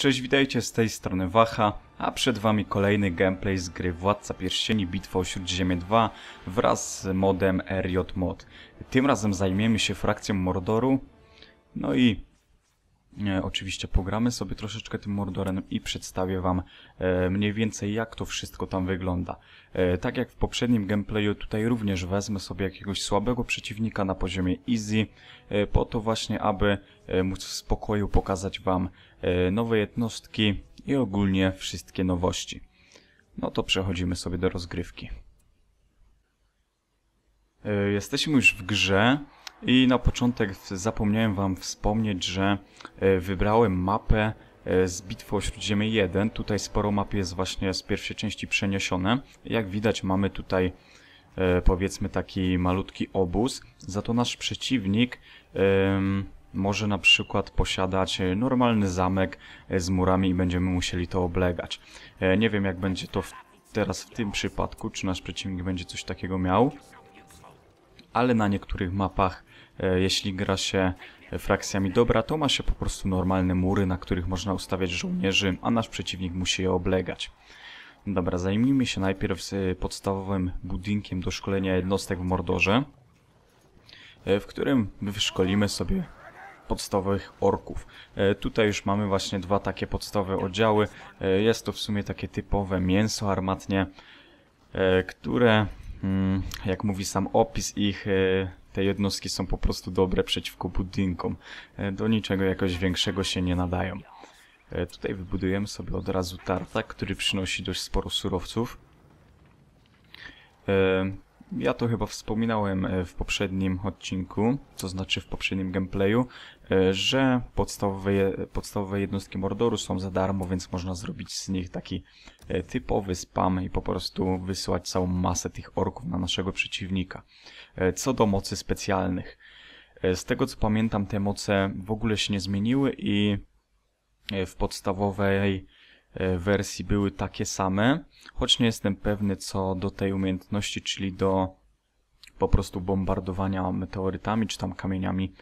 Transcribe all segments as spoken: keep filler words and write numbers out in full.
Cześć, witajcie, z tej strony Waha, a przed wami kolejny gameplay z gry Władca Pierścieni Bitwa o Śródziemie dwa wraz z modem R J Mod. Tym razem zajmiemy się frakcją Mordoru, no i e, oczywiście pogramy sobie troszeczkę tym Mordorem i przedstawię wam e, mniej więcej jak to wszystko tam wygląda. E, tak jak w poprzednim gameplayu, tutaj również wezmę sobie jakiegoś słabego przeciwnika na poziomie easy, e, po to właśnie, aby e, móc w spokoju pokazać wam e, nowe jednostki i ogólnie wszystkie nowości. No to przechodzimy sobie do rozgrywki. E, jesteśmy już w grze. I na początek zapomniałem wam wspomnieć, że wybrałem mapę z Bitwy o Śródziemie jeden. Tutaj sporo map jest właśnie z pierwszej części przeniesione. Jak widać, mamy tutaj powiedzmy taki malutki obóz. Za to nasz przeciwnik może na przykład posiadać normalny zamek z murami i będziemy musieli to oblegać. Nie wiem, jak będzie to w, teraz w tym przypadku, czy nasz przeciwnik będzie coś takiego miał. Ale na niektórych mapach, e, jeśli gra się frakcjami dobra, to ma się po prostu normalne mury, na których można ustawiać żołnierzy, a nasz przeciwnik musi je oblegać. Dobra, zajmijmy się najpierw z podstawowym budynkiem do szkolenia jednostek w Mordorze, e, w którym wyszkolimy sobie podstawowych orków. E, tutaj już mamy właśnie dwa takie podstawowe oddziały. E, jest to w sumie takie typowe mięso armatnie, e, które... Jak mówi sam opis ich, te jednostki są po prostu dobre przeciwko budynkom. Do niczego jakoś większego się nie nadają. Tutaj wybudujemy sobie od razu tartak, który przynosi dość sporo surowców. Ja to chyba wspominałem w poprzednim odcinku, to znaczy w poprzednim gameplayu, że podstawowe, podstawowe jednostki Mordoru są za darmo, więc można zrobić z nich taki typowy spam i po prostu wysłać całą masę tych orków na naszego przeciwnika. Co do mocy specjalnych. Z tego co pamiętam, te moce w ogóle się nie zmieniły i w podstawowej wersji były takie same, choć nie jestem pewny co do tej umiejętności, czyli do po prostu bombardowania meteorytami czy tam kamieniami,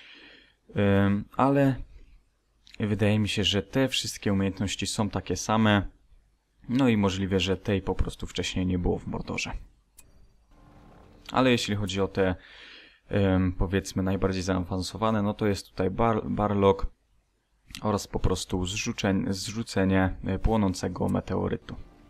ale wydaje mi się, że te wszystkie umiejętności są takie same, no i możliwe, że tej po prostu wcześniej nie było w Mordorze. Ale jeśli chodzi o te powiedzmy najbardziej zaawansowane, no to jest tutaj bar Barlock oraz po prostu zrzucenie, zrzucenie płonącego meteorytu.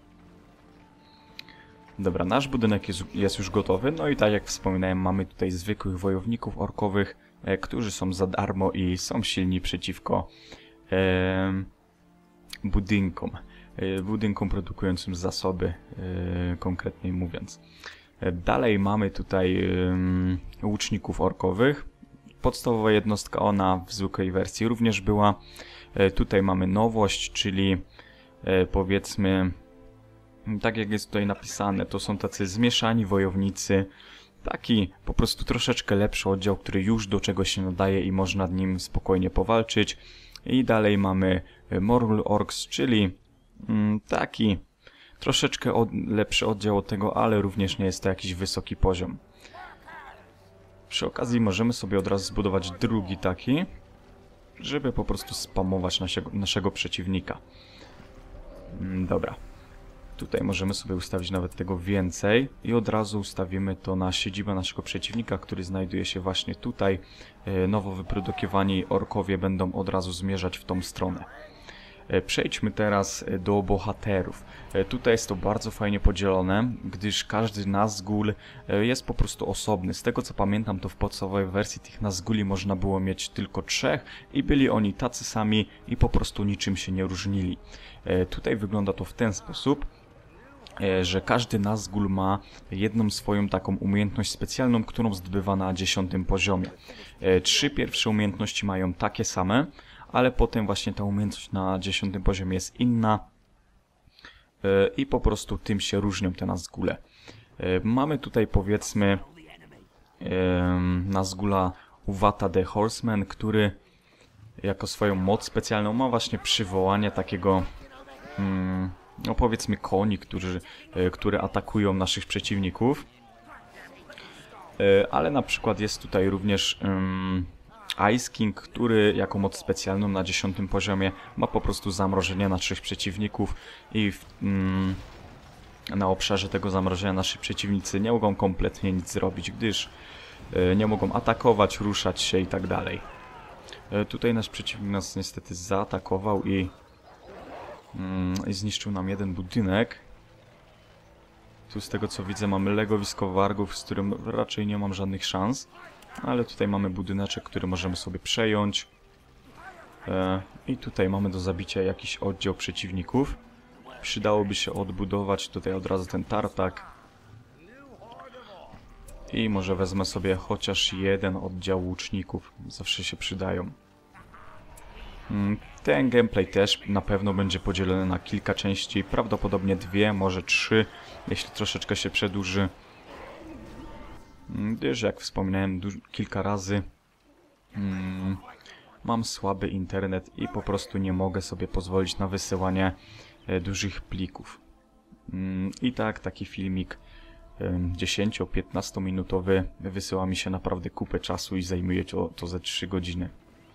Dobra, nasz budynek jest, jest już gotowy, no i tak jak wspominałem, mamy tutaj zwykłych wojowników orkowych, e, którzy są za darmo i są silni przeciwko e, budynkom, e, budynkom produkującym zasoby, e, konkretniej mówiąc. E, dalej mamy tutaj e, łuczników orkowych. Podstawowa jednostka, ona w zwykłej wersji również była. E, tutaj mamy nowość, czyli e, powiedzmy, tak jak jest tutaj napisane, to są tacy zmieszani wojownicy. Taki po prostu troszeczkę lepszy oddział, który już do czegoś się nadaje i można nad nim spokojnie powalczyć. I dalej mamy Morgul Orks, czyli mm, taki troszeczkę od, lepszy oddział od tego, ale również nie jest to jakiś wysoki poziom. Przy okazji możemy sobie od razu zbudować drugi taki, żeby po prostu spamować naszego, naszego przeciwnika. Dobra. Tutaj możemy sobie ustawić nawet tego więcej i od razu ustawimy to na siedzibę naszego przeciwnika, który znajduje się właśnie tutaj. Nowo wyprodukowani orkowie będą od razu zmierzać w tą stronę. Przejdźmy teraz do bohaterów. Tutaj jest to bardzo fajnie podzielone, gdyż każdy Nazgul jest po prostu osobny. Z tego co pamiętam, to w podstawowej wersji tych Nazguli można było mieć tylko trzech i byli oni tacy sami i po prostu niczym się nie różnili. Tutaj wygląda to w ten sposób, że każdy Nazgul ma jedną swoją taką umiejętność specjalną, którą zdobywa na dziesiątym poziomie. Trzy pierwsze umiejętności mają takie same, ale potem właśnie ta umiejętność na dziesiątym poziomie jest inna i po prostu tym się różnią te Nazgule. Mamy tutaj powiedzmy Nazgula Uwata the Horseman, który jako swoją moc specjalną ma właśnie przywołanie takiego no powiedzmy koni, którzy, które atakują naszych przeciwników. Ale na przykład jest tutaj również Ice King, który jako moc specjalną na dziesiątym poziomie ma po prostu zamrożenie na trzech przeciwników i w, mm, na obszarze tego zamrożenia nasi przeciwnicy nie mogą kompletnie nic zrobić, gdyż y, nie mogą atakować, ruszać się i tak dalej. Y, tutaj nasz przeciwnik nas niestety zaatakował i, y, i zniszczył nam jeden budynek. Tu z tego co widzę mamy legowisko wargów, z którym raczej nie mam żadnych szans. Ale tutaj mamy budyneczek, który możemy sobie przejąć. E, I tutaj mamy do zabicia jakiś oddział przeciwników. Przydałoby się odbudować tutaj od razu ten tartak. I może wezmę sobie chociaż jeden oddział łuczników. Zawsze się przydają. Ten gameplay też na pewno będzie podzielony na kilka części. Prawdopodobnie dwie, może trzy, jeśli troszeczkę się przedłuży. Gdyż, jak wspominałem kilka razy, mm, mam słaby internet i po prostu nie mogę sobie pozwolić na wysyłanie e, dużych plików. Mm, I tak, taki filmik e, dziesięcio-piętnasto minutowy wysyła mi się naprawdę kupę czasu i zajmuje to, to ze trzy godziny.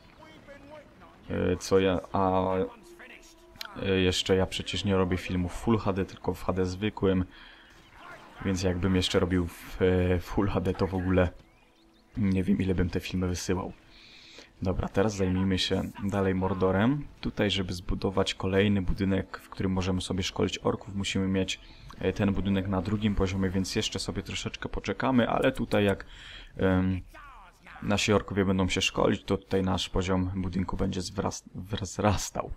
E, co ja... A e, jeszcze ja przecież nie robię filmów Full H D, tylko w H D zwykłym. Więc jakbym jeszcze robił w, w Full H D, to w ogóle nie wiem, ile bym te filmy wysyłał. Dobra, teraz zajmijmy się dalej Mordorem. Tutaj, żeby zbudować kolejny budynek, w którym możemy sobie szkolić orków, musimy mieć ten budynek na drugim poziomie, więc jeszcze sobie troszeczkę poczekamy, ale tutaj jak um, nasi orkowie będą się szkolić, to tutaj nasz poziom budynku będzie wzrastał.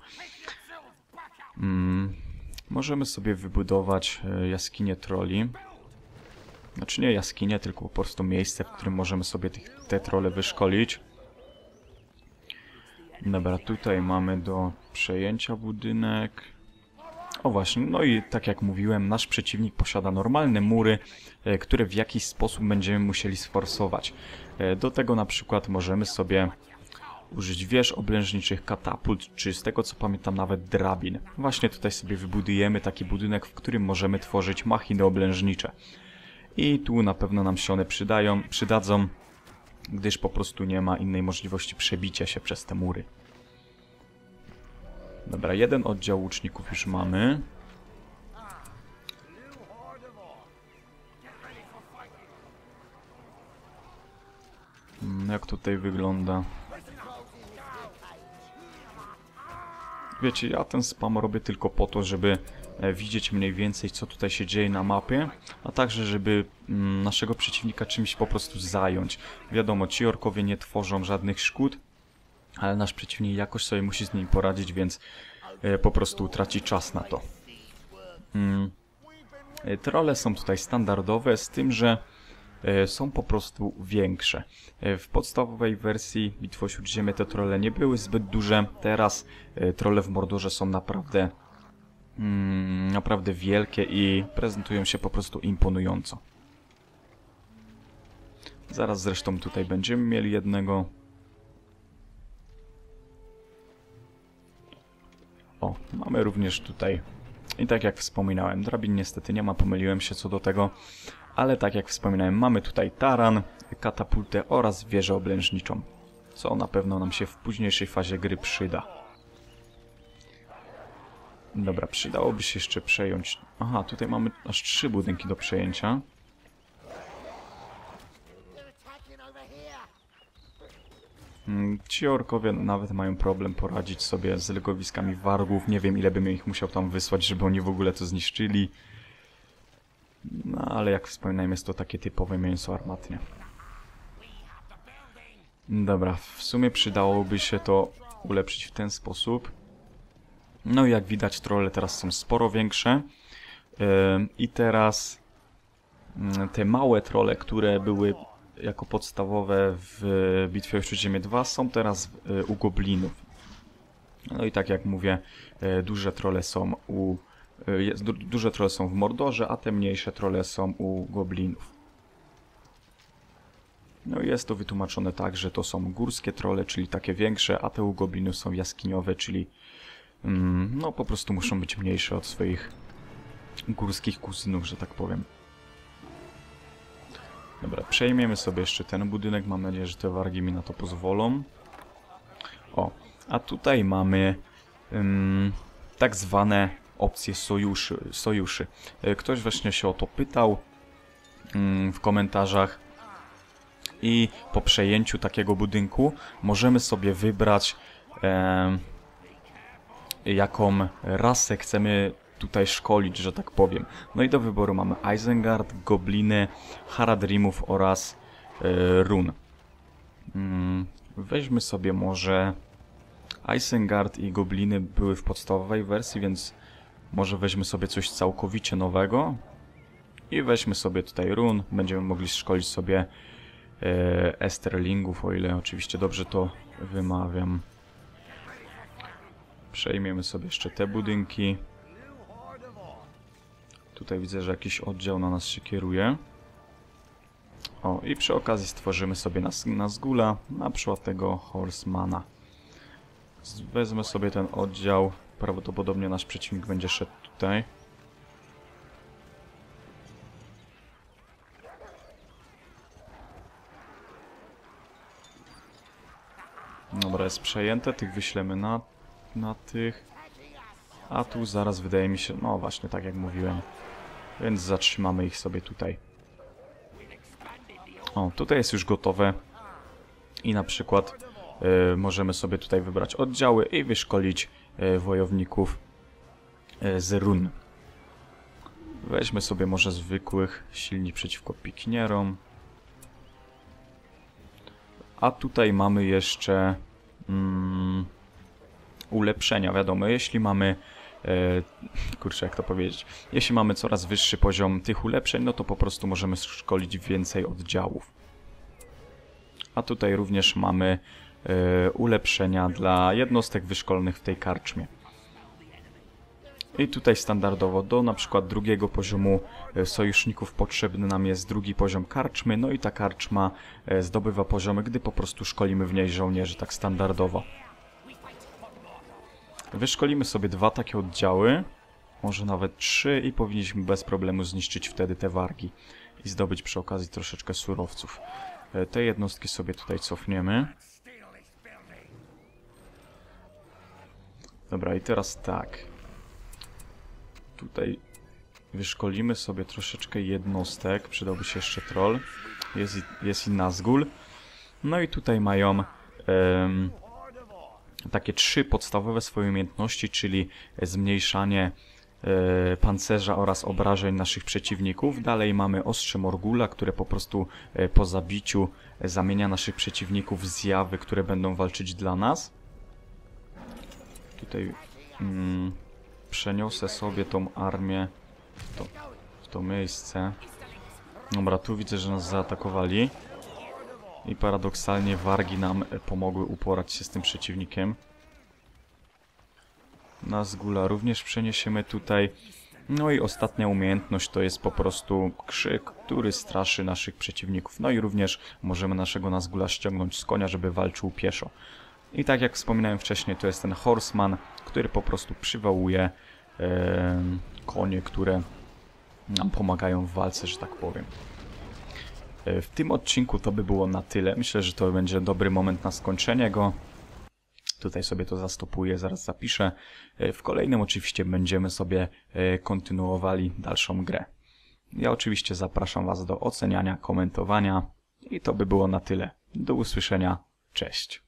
Um, możemy sobie wybudować jaskinię troli. Znaczy nie jaskinie, tylko po prostu miejsce, w którym możemy sobie tych, te trolle wyszkolić. Dobra, tutaj mamy do przejęcia budynek. O właśnie, no i tak jak mówiłem, nasz przeciwnik posiada normalne mury, e, które w jakiś sposób będziemy musieli sforsować. E, do tego na przykład możemy sobie użyć wież oblężniczych, katapult, czy z tego co pamiętam nawet drabin. Właśnie tutaj sobie wybudujemy taki budynek, w którym możemy tworzyć machiny oblężnicze. I tu na pewno nam się one przydają, przydadzą, gdyż po prostu nie ma innej możliwości przebicia się przez te mury. Dobra, jeden oddział łuczników już mamy. Jak tutaj wygląda? Wiecie, ja ten spam robię tylko po to, żeby widzieć mniej więcej, co tutaj się dzieje na mapie, a także, żeby mm, naszego przeciwnika czymś po prostu zająć. Wiadomo, ci orkowie nie tworzą żadnych szkód, ale nasz przeciwnik jakoś sobie musi z nimi poradzić, więc e, po prostu traci czas na to. Mm. E, trolle są tutaj standardowe, z tym, że e, są po prostu większe. E, w podstawowej wersji Bitwy o Śródziemie te trolle nie były zbyt duże, teraz e, trolle w Mordorze są naprawdę Mm, naprawdę wielkie i prezentują się po prostu imponująco. Zaraz zresztą tutaj będziemy mieli jednego. O, mamy również tutaj. I tak jak wspominałem, drabin niestety nie ma, pomyliłem się co do tego. Ale tak jak wspominałem, mamy tutaj taran, katapultę oraz wieżę oblężniczą. Co na pewno nam się w późniejszej fazie gry przyda. Dobra, przydałoby się jeszcze przejąć... Aha, tutaj mamy aż trzy budynki do przejęcia. Ci orkowie nawet mają problem poradzić sobie z legowiskami wargów. Nie wiem, ile bym ich musiał tam wysłać, żeby oni w ogóle to zniszczyli. No, ale jak wspominałem, jest to takie typowe mięso armatnie. Dobra, w sumie przydałoby się to ulepszyć w ten sposób. No i jak widać, trolle teraz są sporo większe. Yy, I teraz yy, te małe trolle, które były jako podstawowe w Bitwie o Śródziemie dwa, są teraz yy, u goblinów. No i tak jak mówię, yy, duże trolle są u yy, jest, du duże trolle są w Mordorze, a te mniejsze trolle są u goblinów. No i jest to wytłumaczone tak, że to są górskie trolle, czyli takie większe, a te u goblinów są jaskiniowe, czyli no po prostu muszą być mniejsze od swoich górskich kuzynów, że tak powiem. Dobra, przejmiemy sobie jeszcze ten budynek. Mam nadzieję, że te wargi mi na to pozwolą. O, a tutaj mamy um, tak zwane opcje sojuszy. sojuszy. Ktoś właśnie się o to pytał um, w komentarzach. I po przejęciu takiego budynku możemy sobie wybrać um, jaką rasę chcemy tutaj szkolić, że tak powiem. No i do wyboru mamy Isengard, Gobliny, Haradrimów oraz e, Run. Mm, weźmy sobie może... Isengard i Gobliny były w podstawowej wersji, więc może weźmy sobie coś całkowicie nowego. I weźmy sobie tutaj Run. Będziemy mogli szkolić sobie e, Esterlingów, o ile oczywiście dobrze to wymawiam. Przejmiemy sobie jeszcze te budynki. Tutaj widzę, że jakiś oddział na nas się kieruje. O, i przy okazji stworzymy sobie Nazgula, na przykład tego Horsemana. Wezmę sobie ten oddział. Prawdopodobnie nasz przeciwnik będzie szedł tutaj. Dobra, jest przejęte. Tych wyślemy na, na tych. A tu zaraz wydaje mi się... No właśnie, tak jak mówiłem. Więc zatrzymamy ich sobie tutaj. O, tutaj jest już gotowe. I na przykład y, możemy sobie tutaj wybrać oddziały i wyszkolić y, wojowników y, z run. Weźmy sobie może zwykłych, silni przeciwko pikinierom. A tutaj mamy jeszcze mm, ulepszenia. Wiadomo, jeśli mamy e, kurczę, jak to powiedzieć, jeśli mamy coraz wyższy poziom tych ulepszeń, no to po prostu możemy szkolić więcej oddziałów. A tutaj również mamy e, ulepszenia dla jednostek wyszkolonych w tej karczmie. I tutaj standardowo do na przykład drugiego poziomu sojuszników potrzebny nam jest drugi poziom karczmy, no i ta karczma zdobywa poziomy, gdy po prostu szkolimy w niej żołnierzy, tak standardowo. Wyszkolimy sobie dwa takie oddziały, może nawet trzy i powinniśmy bez problemu zniszczyć wtedy te wargi i zdobyć przy okazji troszeczkę surowców. Te jednostki sobie tutaj cofniemy. Dobra, i teraz tak. Tutaj wyszkolimy sobie troszeczkę jednostek. Przydałby się jeszcze troll. Jest, jest i Nazgul. No i tutaj mają um, takie trzy podstawowe swoje umiejętności, czyli zmniejszanie e, pancerza oraz obrażeń naszych przeciwników. Dalej mamy ostrze Morgula, które po prostu e, po zabiciu e, zamienia naszych przeciwników w zjawy, które będą walczyć dla nas. Tutaj... Mm, przeniosę sobie tą armię w to, w to miejsce. Dobra, tu widzę, że nas zaatakowali. I paradoksalnie wargi nam pomogły uporać się z tym przeciwnikiem. Nazgula również przeniesiemy tutaj. No i ostatnia umiejętność to jest po prostu krzyk, który straszy naszych przeciwników. No i również możemy naszego Nazgula ściągnąć z konia, żeby walczył pieszo. I tak jak wspominałem wcześniej, to jest ten Horseman, który po prostu przywołuje e, konie, które nam pomagają w walce, że tak powiem. E, w tym odcinku to by było na tyle. Myślę, że to będzie dobry moment na skończenie go. Tutaj sobie to zastopuję, zaraz zapiszę. E, w kolejnym oczywiście będziemy sobie e, kontynuowali dalszą grę. Ja oczywiście zapraszam Was do oceniania, komentowania i to by było na tyle. Do usłyszenia. Cześć.